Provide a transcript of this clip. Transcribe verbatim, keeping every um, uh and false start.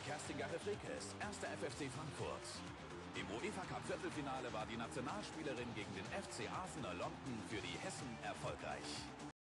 Kerstin Garre-Frekes, erster F F C Frankfurt. Im UEFA-Cup-Viertelfinale war die Nationalspielerin gegen den F C Arsenal London für die Hessen erfolgreich.